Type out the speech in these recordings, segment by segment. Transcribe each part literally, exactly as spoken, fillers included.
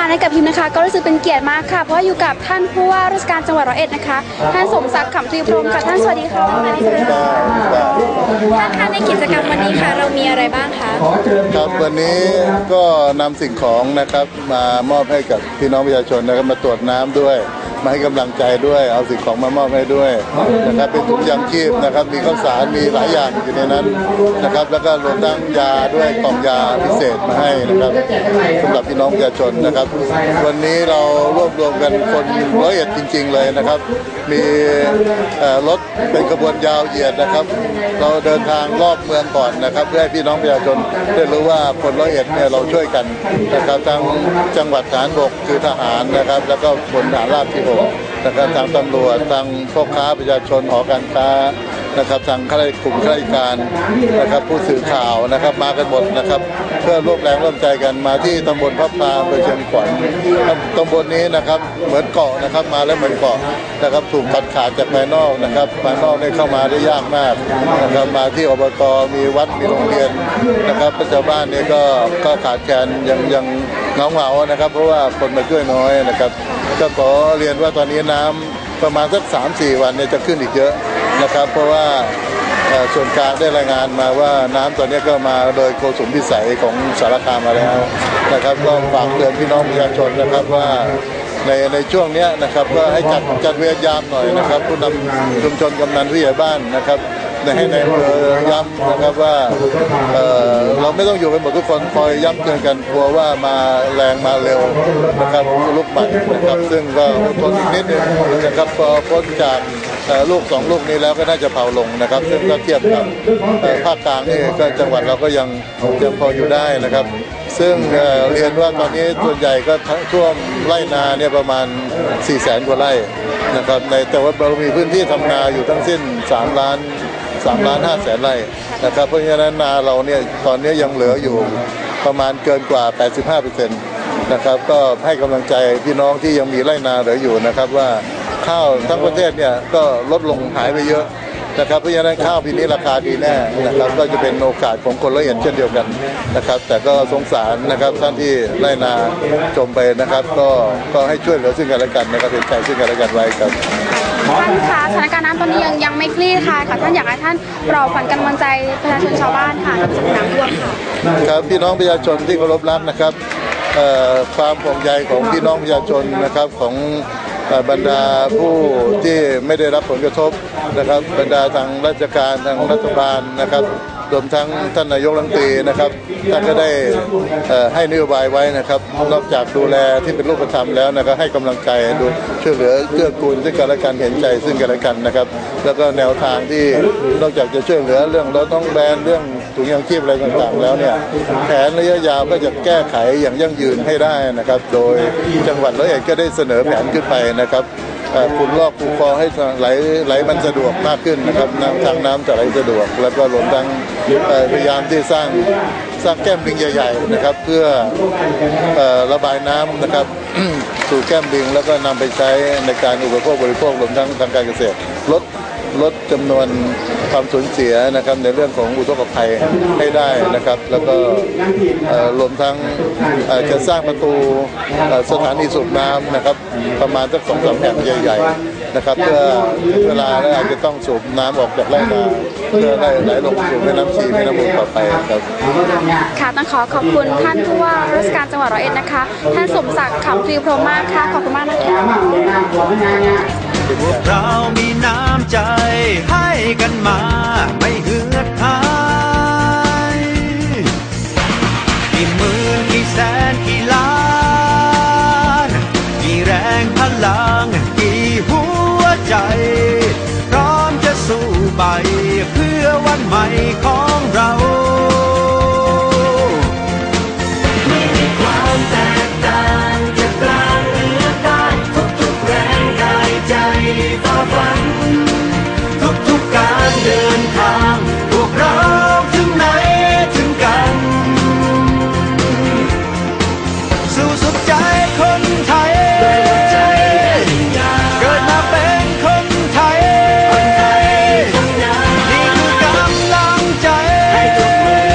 ค่ะในกับพิมพ์นะคะก็รู้สึกเป็นเกียรติมากค่ะเพราะอยู่กับท่านผู้ว่าราชการจังหวัดร้อยเอ็ดนะคะท่านสมศักดิ์ขำทวีพรหมค่ะท่านสวัสดีค่ะท่านคะในกิจกรรมวันนี้ค่ะเรามีอะไรบ้างคะครับวันนี้ก็นำสิ่งของนะครับมามอบให้กับพี่น้องประชาชนนะครับมาตรวจน้ำด้วยมาให้กำลังใจด้วยเอาสิ่งของมามอบให้ด้วยนะครับเป็นถุงยางชีพนะครับมีข้าวสารมีหลายอย่างอยู่ในนั้นนะครับแล้วก็รวมทั้งยาด้วยกล่องยาพิเศษมาให้นะครับสำหรับพี่น้องประชาชนนะครับวันนี้เรารวบรวมกันคนร้อยเอ็ดจริงๆเลยนะครับมีรถเป็นขบวนยาวเหยียดนะครับเราเดินทางรอบเมืองก่อนนะครับเพื่อให้พี่น้องประชาชนได้รู้ว่าคนร้อยเอ็ดเนี่ยเราช่วยกันนะครับทั้งจังหวัดทหารบกคือทหารนะครับแล้วก็พลทหารราบที่หกนะครับทางตำรวจทางพ่อค้าประชาชนหอการค้านะครับทางข้าราชการกลุ่มข้าราชการนะครับผู้สื่อข่าวนะครับมากันหมดนะครับเพื่อร่วมแรงร่วมใจกันมาที่ตำบลพระพาอำเภอเชียงขวัญตำบลนี้นะครับเหมือนเกาะนะครับมาแล้วเหมือนเกาะนะครับถูกตัดขาดจากภายนอกนะครับภายนอกได้เข้ามาได้ยากมากนะครับมาที่อบตมีวัดมีโรงเรียนนะครับชาวบ้านเนี่ยก็ก็ขาดแคลนยังยังเงาเงานะครับเพราะว่าคนมาช่วยน้อยนะครับก็ขอเรียนว่าตอนนี้น้ำประมาณสัก สามสี่ วันเนี่ยจะขึ้นอีกเยอะนะครับเพราะว่าส่วนกลางได้รายงานมาว่าน้ำตอนนี้ก็มาโดยโกสุมพิสัยของสารคามมาแล้วนะครับก็ฝากเตือนพี่น้องประชาชนนะครับว่าในในช่วงนี้นะครับก็ให้จัดจัดเวรยามหน่อยนะครับผู้นำชุมชนกำนันผู้ใหญ่บ้านนะครับให้ในอำเภอย้ำนะครับว่า เ, เราไม่ต้องอยู่กันหมดทุกคนคอยย้ำเตือนกันกลัวว่ามาแรงมาเร็วนะครับลูกใหม่นะครับซึ่งก็ทนอีกนิดนึงนะครับพอพ้นจากลูกสองลูกนี้แล้วก็น่าจะเผาลงนะครับซึ่งก็เทียบกับภาคกลางนี่ก็จังหวัดเราก็ยังยังพออยู่ได้นะครับซึ่งเรียนว่าตอนนี้ส่วนใหญ่ก็ท่วมไร่นาเนี่ยประมาณสี่แสนกว่าไร่นะครับในแต่ว่าเรามีพื้นที่ทำนาอยู่ทั้งสิ้นสามล้านสามล้านห้าแสนไร่นะครับเพราะฉะนั้นนาเราเนี่ยตอนนี้ยังเหลืออยู่ประมาณเกินกว่า แปดสิบห้าเปอร์เซ็นต์ นะครับก็ให้กำลังใจพี่น้องที่ยังมีไร่นาเหลืออยู่นะครับว่าข้าวทั้งประเทศเนี่ยก็ลดลงหายไปเยอะนะครับเพราะฉะนั้นข้าวปีนี้ราคาดีแน่นะครับก็จะเป็นโอกาสของคนละเอียดเช่นเดียวกันนะครับแต่ก็สงสารนะครับท่านที่ไร่นาจมไปนะครับก็ก็ให้ช่วยเหลือซึ่งกันและกันนะครับเป็นใจซึ่งกันและกันไว้ครับท่านคะสถานการณ์น้ำตอนนี้ยังยังไม่คลี่คลายค่ะท่านอยากให้ท่านปลอบขวัญกำลังใจประชาชนชาวบ้านค่ะจากน้ำท่วมค่ะครับพี่น้องประชาชนที่เคารพรักนะครับความห่วงใยของพี่น้องประชาชนนะครับของบรรดาผู้ที่ไม่ได้รับผลกระทบนะครับบรรดาทางราชการทางรัฐบาลนะครับรวมทั้งท่านนายกรัฐมนตรีนะครับท่านก็ได้ให้นโยบายไว้นะครับนอกจากดูแลที่เป็นรูปธรรมแล้วนะครับให้กำลังใจดูช่วยเหลือเกื้อกูลซึ่งกันและกันเห็นใจซึ่งกันและกันนะครับแล้วก็แนวทางที่นอกจากจะช่วยเหลือเรื่องเราต้องแบนเรื่องถุงยางชีพอะไรต่างๆแล้วเนี่ยแผนระยะยาวก็จะแก้ไขอย่างยั่งยืนให้ได้นะครับโดยจังหวัดร้อยเอ็ดก็ได้เสนอแผนขึ้นไปนะครับขุดลอกคูคลองให้ไหลไหลมันสะดวกมากขึ้นนะครับน้ำทางน้ำจะไหลสะดวกแล้วก็รวมทั้งพยายามที่สร้างสร้างแก้มลิงใหญ่ๆนะครับเพื่อระบายน้ำนะครับสู่แก้มลิงแล้วก็นำไปใช้ในการอุปโภคบริโภครวมทั้งทางการเกษตรลดลดจำนวนความสูญเสียนะครับในเรื่องของอุทกภัยให้ได้นะครับแล้วก็รวมทั้งจะสร้างประตูสถานีสูบน้ำนะครับประมาณสักสองสามแห่งใหญ่ๆนะครับเพื่อเวลาแล้วอาจจะต้องสูบน้ำออกจากไร่นาเพื่อได้ไหลลงสู่แม่น้ำชีแม่น้ำมูลต่อไปครับค่ะต้องขอขอบคุณท่านผู้ว่าราชการจังหวัดร้อยเอ็ดนะคะท่านสมศักดิ์ขำทวีพรหมมากค่ะขอบคุณมากนะคะพวกเรามีน้ำใจให้กันมาไม่เหือดหายกี่หมื่นกี่แสนกี่ล้านกี่แรงพลังกี่หัวใจพร้อมจะสู้ไปเพื่อวันใหม่ของเราไม่มีความแตกต่างจากกลางเหนือใต้ทุกๆแรงกายใจฝ่าฟันทุกๆการเดินทางพวกเราถึงไหนถึงกันสู้สุดใจคนไทยเกิดมาเป็นคนไทยนี่คือกำลังใจให้ทุกมือ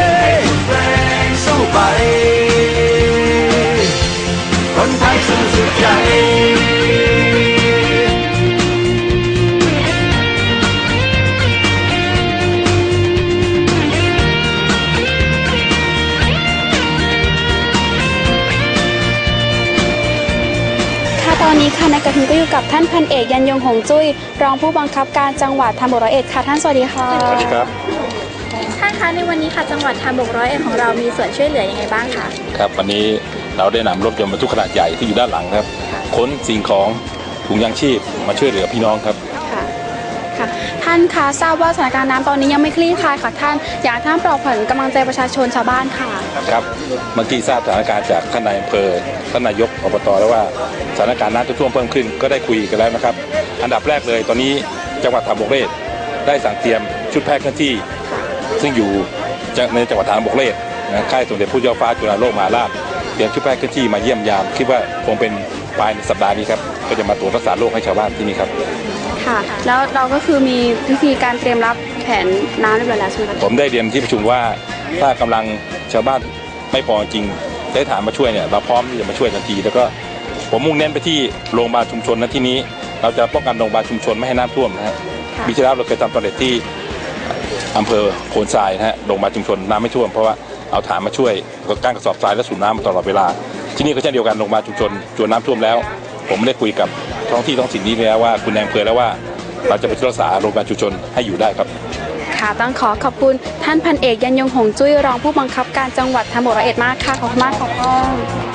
นี้ค่ะนายกระทิงก็อยู่กับท่านพันเอกยันยงหงจุ้ยรองผู้บังคับการจังหวัดทางบกร้อยเอ็ดค่ะท่านสวัสดีค่ะสวัสดีครับท่านคะในวันนี้ค่ะจังหวัดทางบกร้อยเอ็ดของเรามีส่วนช่วยเหลือยังไงบ้างคะครับวันนี้เราได้นำรถยนต์บรรทุกขนาดใหญ่ที่อยู่ด้านหลังครับขนสิ่งของถุงยางชีพมาช่วยเหลือพี่น้องครับค่ะค่ะท่านคะทราบว่าสถานการณ์น้ำตอนนี้ยังไม่คลี่คลายค่ะท่านอยากให้ท่านปลอบขวัญกำลังใจประชาชนชาวบ้านค่ะครับเมื่อกี้ทราบสถานการณ์จากท่านนายอำเภอท่านนายกอบตแล้วว่าสถานการณ์น้ำท่วมเพิ่มขึ้นก็ได้คุยกันแล้วนะครับอันดับแรกเลยตอนนี้จังหวัดทางบกเรศได้สั่งเตรียมชุดแพทย์เคลื่อนที่ซึ่งอยู่ในจังหวัดทางบกเรศค่ายสมเด็จพระเจ้าฟ้าจุฬาโลกมหาราชเตรียมชุดแพทย์เคลื่อนที่มาเยี่ยมยามคิดว่าคงเป็นปลายสัปดาห์นี้ครับก็จะมาตรวจรักษาโรคให้ชาวบ้านที่นี่ครับค่ะแล้วเราก็คือมีวิธีการเตรียมรับแผนน้ำเรียบร้อยแล้วใช่ไหมผมได้เรียนที่ประชุมว่าถ้ากำลังชาวบ้านไม่พอจริงได้ถามมาช่วยเนี่ยเราพร้อมที่จะมาช่วยทันทีแล้วก็ผมมุ่งเน้นไปที่โรงพยาบาลชุมชนณที่นี้เราจะป้องกันโรงพยาบาลชุมชนไม่ให้น้ำท่วมนะฮะปีที่แล้วเราเคยทำสำเร็จที่อำเภอโพนทรายนะฮะโรงพยาบาลชุมชนน้ำไม่ท่วมเพราะว่าเอาถ่านมาช่วยก็กั้นกระสอบทรายและสูบน้ำมาตลอดเวลาที่นี่ก็เช่นเดียวกันโรงพยาบาลชุมชนจนน้ำท่วมแล้วผมได้คุยกับท้องที่ท้องถิ่นนี้แล้วว่าคุณนายอำเภอแล้วว่าเราจะไปรักษาโรงพยาบาลชุมชนให้อยู่ได้ครับค่ะต้องขอขอบคุณท่านพันเอกยันยงหงจุ้ยรองผู้บังคับการจังหวัดทางบกร้อยเอ็ดมากค่ะขอบคุณมากขอบคุณ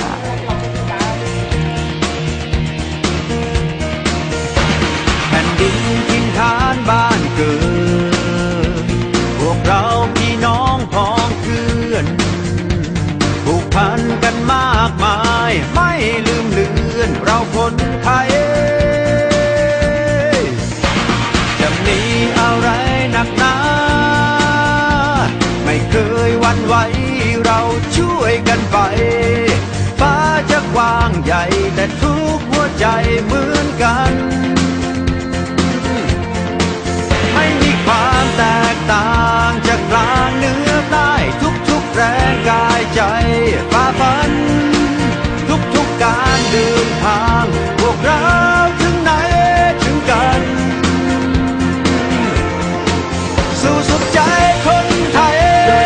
แผ่นดินถิ่นฐานบ้านเกิดพวกเราพี่น้องพ้องเพื่อนผูกพันกันมากมายไม่ลืมเลือนเราคนไทยจะมีอะไรหนักหนาไม่เคยหวั่นไหวเราช่วยกันไปฟ้าจะกว้างใหญ่แต่ทุกหัวใจเหมือนกันไม่มีความแตกต่างจากกลางเหนือใต้ทุกๆแรงกายใจฝ่าฟันทุกๆการเดินทางพวกเราถึงไหนถึงกันสู่สุดใจคนไทย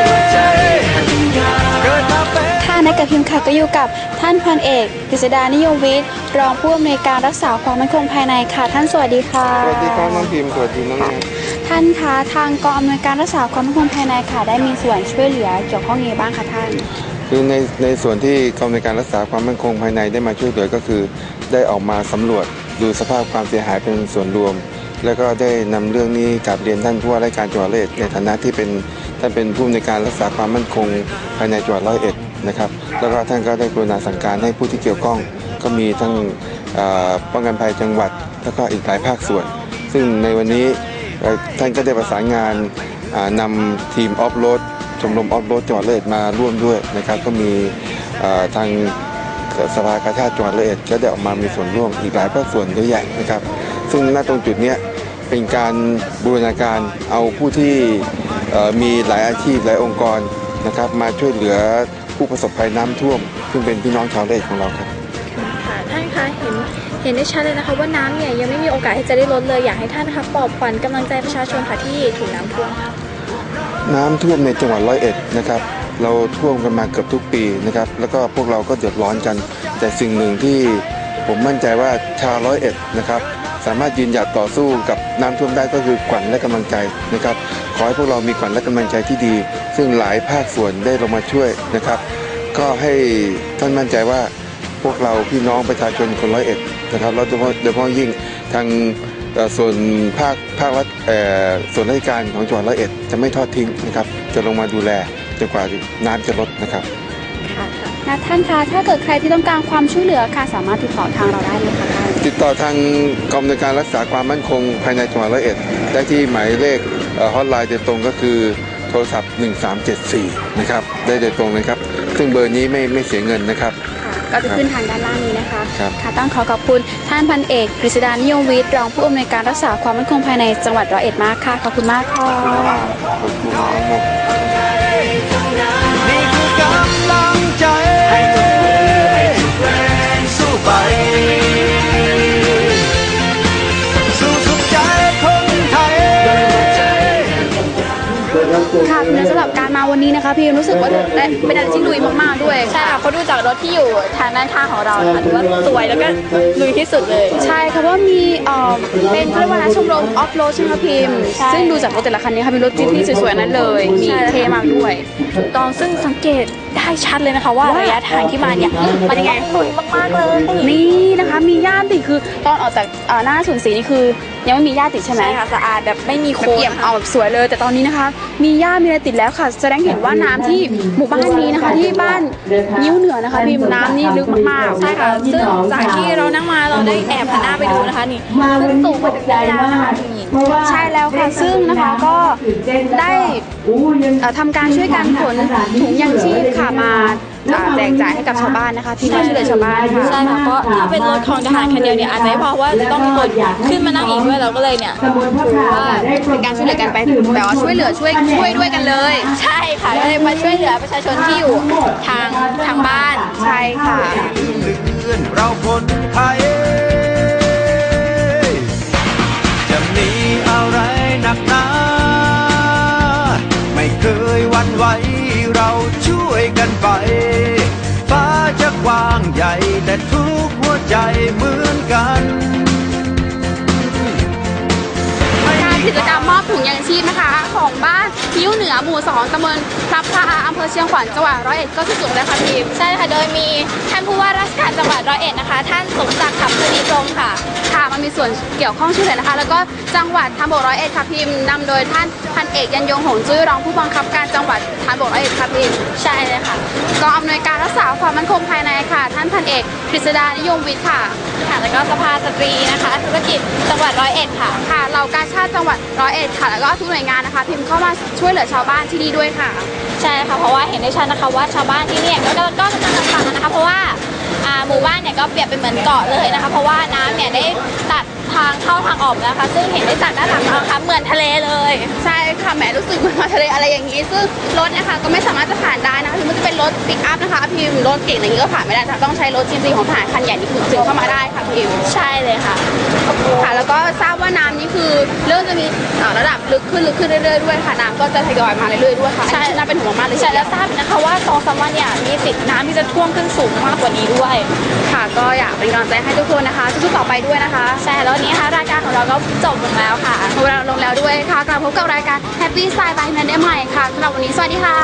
เกิดมาเป็นค่ะนายกระพิมค่ะก็อยู่กับท่านพันเอกกฤษดานิยมวิทย์รองผู้อำนวยการรักษาความมั่นคงภายในค่ะท่านสวัสดีค่ะสวัสดีครับน้องพิมพ์สวัสดีน้องแนนท่านคะทางกองอำนวยการรักษาความมั่นคงภายในค่ะได้มีส่วนช่วยเหลือเกี่ยวข้องยังไงบ้างคะท่านคือในในส่วนที่กองอำนวยการรักษาความมั่นคงภายในได้มาช่วยเหลือก็คือได้ออกมาสำรวจดูสภาพความเสียหายเป็นส่วนรวมแล้วก็ได้นำเรื่องนี้กราบเรียนท่านผู้ว่าราชการจังหวัดร้อยเอ็ดในฐานะที่เป็นท่านเป็นผู้อำนวยการรักษาความมั่นคงภายในจังหวัดร้อยเอ็ดนะครับแล้วก็ท่านก็ได้กรุณาสั่งการให้ผู้ที่เกี่ยวข้องก็มีทั้งป้องกันภัยจังหวัดแล้วก็อีกหลายภาคส่วนซึ่งในวันนี้ท่านก็ได้ประสานงานนำทีมออฟโรดชมรมออฟโรดจังหวัดร้อยเอ็ดมาร่วมด้วยนะครับก็มีทางสภากาชาดจังหวัดร้อยเอ็ดก็ได้ออกมามีส่วนร่วมอีกหลายภาคส่วนเยอะแยะนะครับซึ่งณตรงจุดนี้เป็นการบูรณาการเอาผู้ที่มีหลายอาชีพหลายองค์กรนะครับมาช่วยเหลือผู้ประสบภัยน้ำท่วมซึ่งเป็นพี่น้องชาวร้อยเอ็ดของเราครับค่ะท่านคะเห็นเห็นได้ชัดเลยนะคะว่าน้ำเนี่ยยังไม่มีโอกาสที่จะได้ลดเลยอยากให้ท่านนะคะปลอบขวัญกำลังใจประชาชนค่ะที่ถูกน้ำท่วมค่ะน้ำท่วมในจังหวัดร้อยเอ็ดนะครับเราท่วมกันมาเกือบทุกปีนะครับแล้วก็พวกเราก็เดือดร้อนกันแต่สิ่งหนึ่งที่ผมมั่นใจว่าชาวร้อยเอ็ดนะครับสามารถยืนหยัดต่อสู้กับน้ำท่วมได้ก็คือขวัญและกำลังใจนะครับขอให้พวกเรามีขวัญและกำลังใจที่ดีซึ่งหลายภาคส่วนได้ลงมาช่วยนะครับก็ให้ท่านมั่นใจว่าพวกเราพี่น้องประชาชนคนร้อยเอ็ดนะครับแล้วโดยเฉพาะยิ่งทางส่วนภาคภาครัฐส่วนราชการของจังหวัดร้อยเอ็ดจะไม่ทอดทิ้งนะครับจะลงมาดูแลจนกว่าน้ำจะลดนะครับค่ะท่านคะถ้าเกิดใครที่ต้องการความช่วยเหลือค่ะสามารถติดต่อทางเราได้ไหมคะติดต่อทางกองอำนวยการรักษาความมั่นคงภายในจังหวัดร้อยเอ็ดได้ที่หมายเลขฮอตไลน์โดยตรงก็คือโทรศัพท์หนึ่งสามเจ็ดสี่นะครับได้โดยตรงเลยครับซึ่งเบอร์นี้ไม่ไม่เสียเงินนะครับก็จะขึ้นทางด้านล่างนี้นะคะค่ะต้องขอขอบคุณท่านพันเอกกฤษดานิยมวิทย์รองผู้อำนวยการรักษาความมั่นคงภายในจังหวัดร้อยเอ็ดมากค่ะขอบคุณมากค่ะนี่คือกำลังใจให้ทุกมือให้ทุกแรงสู้ไปสู้สุดใจคนไทยค่ะสำหรับการมาวันนี้นะคะพี่รู้สึกว่าเป็นอะไรที่ลุยมากๆด้วยใช่ค่ะเขาดูจากรถที่อยู่ทางด้านข้างของเรานะคะถือว่าสวยแล้วก็ลุยที่สุดเลยใช่ค่ะว่ามีเอ่อเป็นเรียกว่าชมรมออฟโรดใช่ไหมคะพิมพ์ซึ่งดูจากรถแต่ละคันนี้ค่ะเป็นรถจิ๊ปที่สวยๆนั้นเลยมีเท่มากด้วยถูกต้องซึ่งสังเกตได้ชัดเลยนะคะว่าระยะทางที่มาเนี่ยมันยังไงสวยมากๆเลยนี่นะคะมีหญ้าติดคือตอนออกจากหน้าสวนศรีนี่คือยังไม่มีหญ้าติดใช่ไหมใช่ค่ะสะอาดแบบไม่มีโคลนเอี่ยมเอาแบบสวยเลยแต่ตอนนี้นะคะมีหญ้ามีอะไรติดแล้วค่ะแสดงเห็นว่าน้ำที่หมู่บ้านนี้นะคะที่บ้านนิ้วเหนือนะคะพิมน้ำนี่ลึกมากๆใช่ค่ะซึ่งจากที่เรานั่งมาเราได้แอบหันหน้าไปดูนะคะนี่ขึ้นสูงมาถึงได้แล้วนะคะใช่แล้วค่ะซึ่งนะคะก็ได้ทำการช่วยกันขนถุงยางชีพค่ะมาแจกจ่ายให้กับชาวบ้านนะคะที่มาช่วยเหลือชาวบ้านค่ะใช่ค่ะเพราะถ้าเป็นรถของทหารคันเดียวเนี่ยอาจจะไม่พอว่าต้องมีคนขึ้นมานั่งอีกด้วยเราก็เลยเนี่ยถือว่าเป็นการช่วยเหลือกันไปแต่ว่าช่วยเหลือช่วยช่วยด้วยกันเลยใช่ค่ะก็เลยมาช่วยเหลือประชาชนที่อยู่ทางทางบ้านใช่ค่ะเราคนไทยจะมีอะไรหนักหนาไม่เคยหวั่นไหวเราช่วยกันไปฟ้าจะกว้างใหญ่แต่ทุกหัวใจเหมือนกันการกิจกรรมมอบถุงยางชีพนะคะของบ้านนิ้วเหนือหมู่สองตำบลพลับพลาอำเภอเชียงขวัญจังหวัดร้อยเอ็ดก็คือจุดแล้วค่ะทีมใช่ค่ะโดยมีท่านผู้ว่าราชการจังหวัดร้อยเอ็ดนะคะท่านสมศักดิ์ขับพดีพรหมค่ะค่ะมันมีส่วนเกี่ยวข้องช่วยเหลือนะคะแล้วก็จังหวัดทางบกร้อยเอ็ดค่ะพิมนำโดยท่านพันเอกยันยงหงจุ้ยรองผู้บังคับการจังหวัดทางบกร้อยเอ็ดค่ะพิมใช่เลยค่ะกองอำนวยการรักษาความมั่นคงภายในค่ะท่านพันเอกกฤษดานิยมวิทย์ค่ะค่ะแล้วก็สภาสตรีนะคะธุรกิจจังหวัดร้อยเอ็ดค่ะค่ะเหล่ากาชาติจังหวัดร้อยเอ็ดค่ะแล้วก็ทุกหน่วยงานนะคะพิมพ์เข้ามาช่วยเหลือชาวบ้านที่นี่ด้วยค่ะใช่ค่ะเพราะว่าเห็นได้ชัดนะคะว่าชาวบ้านที่นี่ก็ก็กำลังลำบากนะคะเพราะว่าหมู่บ้านเนี่ยก็เปรียบเป็นเหมือนเกาะเลยนะคะเพราะว่าน้ำเนี่ยได้ตัดทางเข้าทางออกนะคะซึ่งเห็นได้จากด้านหลังเราค่ะเหมือนทะเลเลยใช่ค่ะแหมรู้สึกเหมือนมาทะเลอะไรอย่างนี้ซึ่งรถนะคะก็ไม่สามารถจะผ่านได้นะคะถึงมันจะเป็นรถปิกอัพนะคะพิมรถเก่งอย่างนี้ก็ผ่านไม่ได้ต้องใช้รถจริงๆของทหารคันใหญ่นี่ถึงเข้ามาได้ค่ะพิมใช่เลยค่ะค่ะแล้วก็ทราบว่าน้ำนี่คือเริ่มจะมีระดับลึกขึ้นลึกขึ้นเรื่อยๆด้วยค่ะน้ำก็จะทยอยมาเรื่อยๆด้วยค่ะใช่น่าเป็นห่วงมากเลยใช่แล้วทราบนะคะว่าสองสามวันเนี่ยมีสิทธิ์น้ำที่จะท่วมขึ้นสูงมากกว่านี้ด้วยค่ะก็อยากเป็นกำลังใจให้ทุกคนนะคะสู้ๆต่อไปด้วยนะคะใช่แล้วนี้ค่ะรายการของเราก็จบลงแล้วค่ะเวลาลงแล้วด้วยค่ะกลับพบกับรายการ Happy Style by นันได้ใหม่ค่ะสำหรับวันนี้สวัสดีค่ะ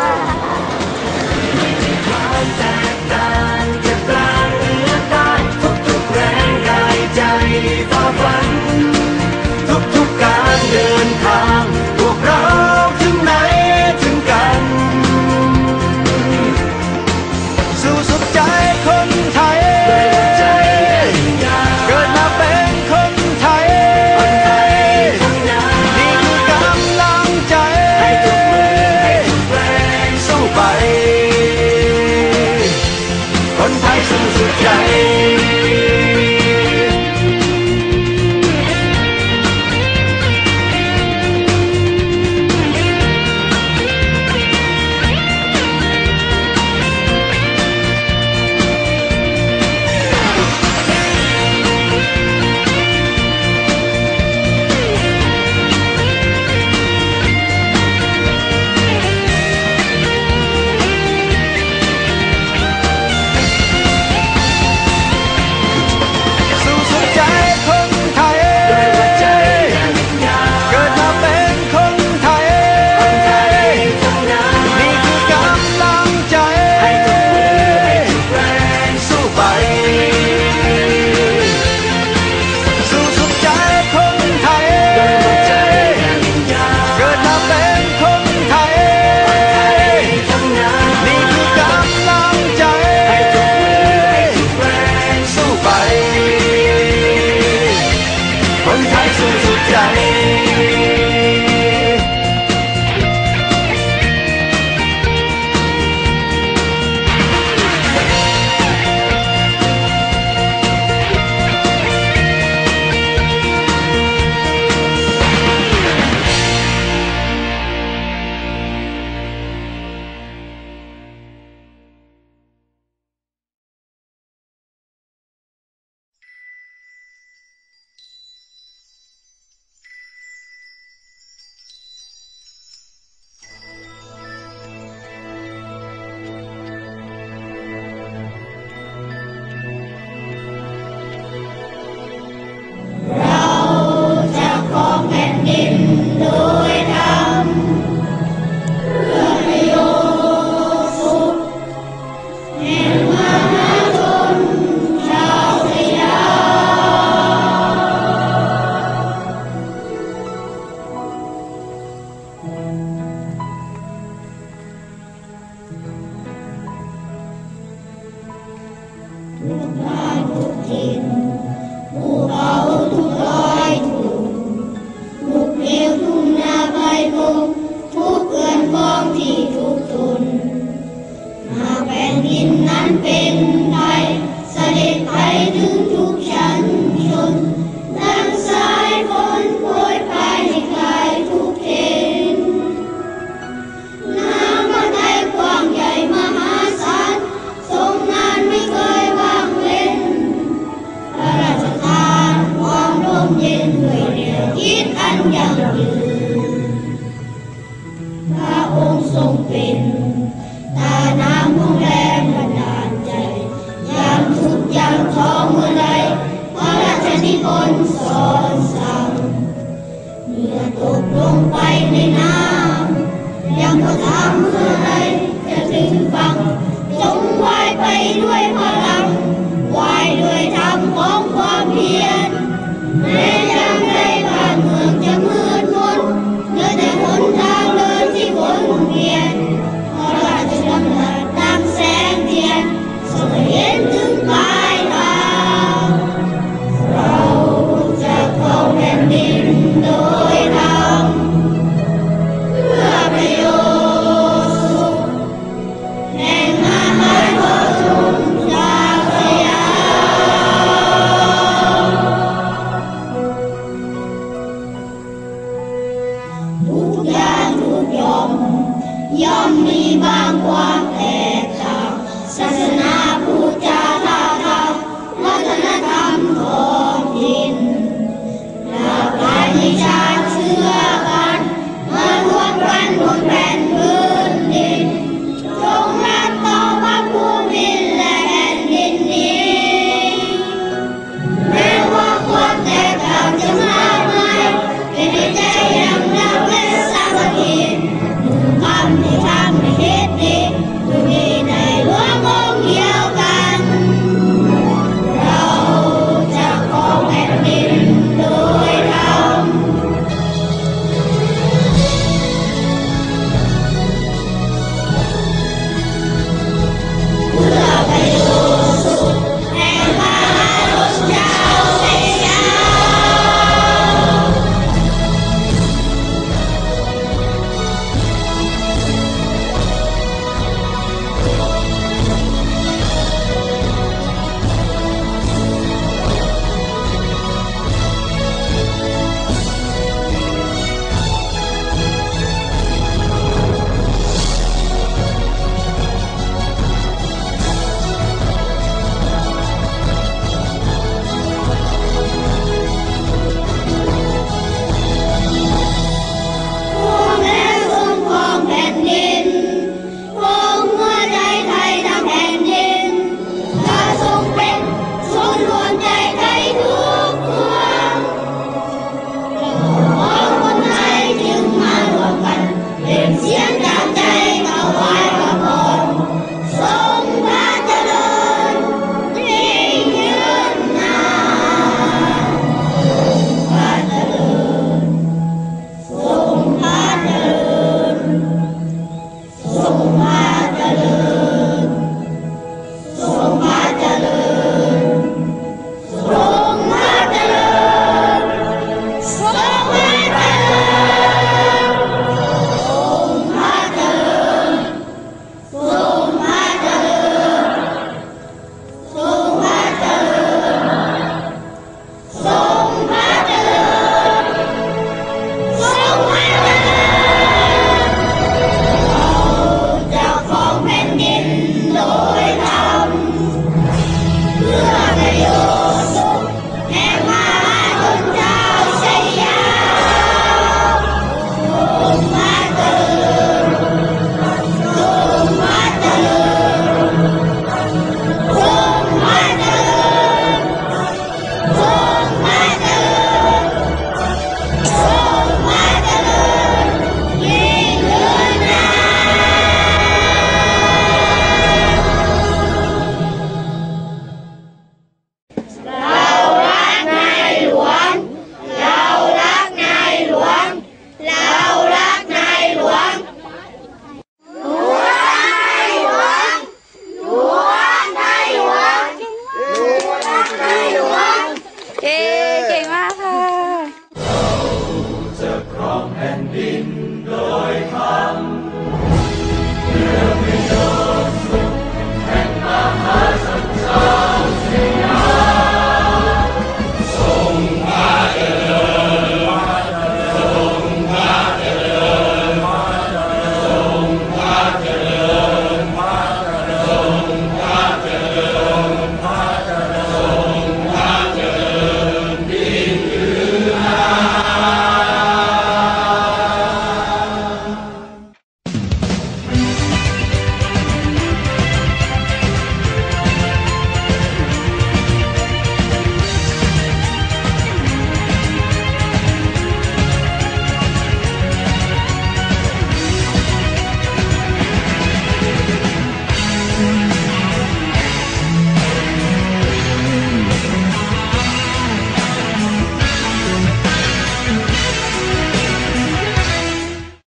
ทุกๆการเดินทางพวกเราถึงไหนถึงกันสู่สุดใจคนไทยเกิดมาเป็นคนไทยนี่คือกำลังใจสู้ไปตกลงไปในน้ำยังก็ทำ